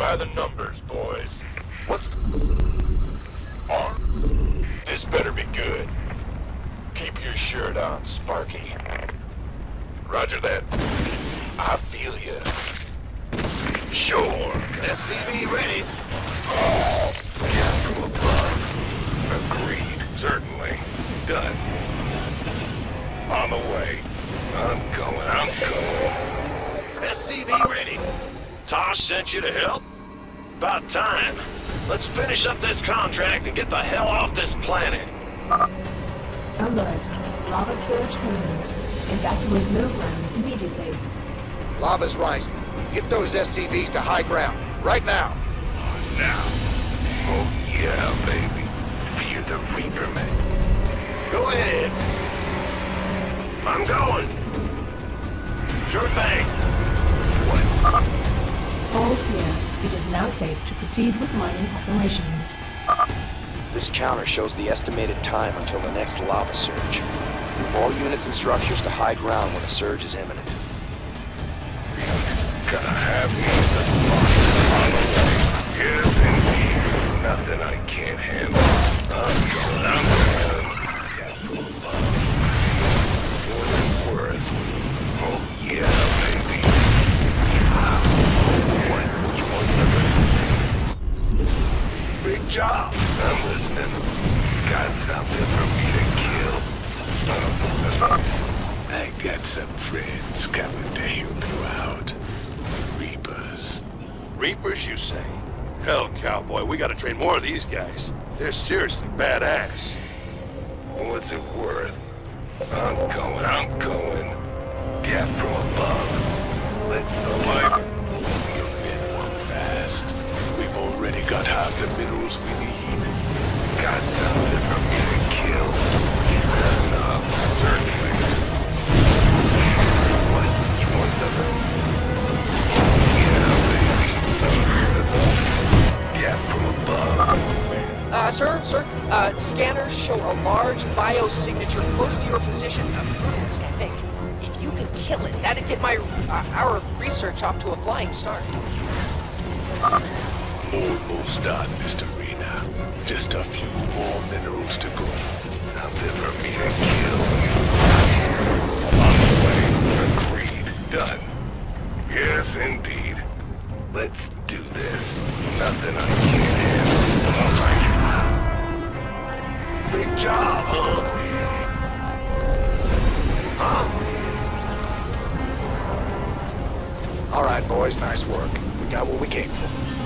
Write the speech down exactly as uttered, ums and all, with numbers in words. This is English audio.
by the numbers, boys. What's... on? This better be good. Keep your shirt on, Sparky. Roger that. I feel ya. Sure. S C V ready. Oh, yeah, from above. Agreed. Certainly. Done. On the way. I'm going, I'm going. S C V ready. Tosh sent you to help? About time. Let's finish up this contract and get the hell off this planet. Alert. Lava surge imminent. Evacuate low ground immediately. Lava's rising. Get those S C Vs to high ground. Right now. Now. Oh, yeah, baby. Fear the Reaper, man. Go ahead. I'm going. Sure thing. What? All clear. It is now safe to proceed with mining operations. This counter shows the estimated time until the next lava surge. Move all units and structures to high ground when a surge is imminent. Gotta have me the on the way. Yes, indeed. Nothing I can't handle. I'm going, I'm going. Yes, more than worth. Oh, yeah, baby. What? Which one? Big job. I'm listening. Got something for me to kill. I got some friends coming to help you out. Reapers. Reapers, you say? Hell, cowboy, we gotta train more of these guys. They're seriously badass. What's it worth? I'm going, I'm going. Death from above. Let's go. You'll get one fast. We've already got half the minerals we need. Got something for me to kill. Enough, certainly. What? You want something? Yeah, baby. Death from above. Uh, sir, sir, uh, scanners show a large biosignature close to your position. Uh, Bruce, I think. If you could kill it, that'd get my, uh, our research off to a flying start. Almost done, Mister Rena. Just a few more minerals to go. Something for me to kill. On the way. Agreed. Done. Yes, indeed. Let's do this. Nothing I can't handle. All right. Big job, huh? Huh? All right, boys, nice work. We got what we came for.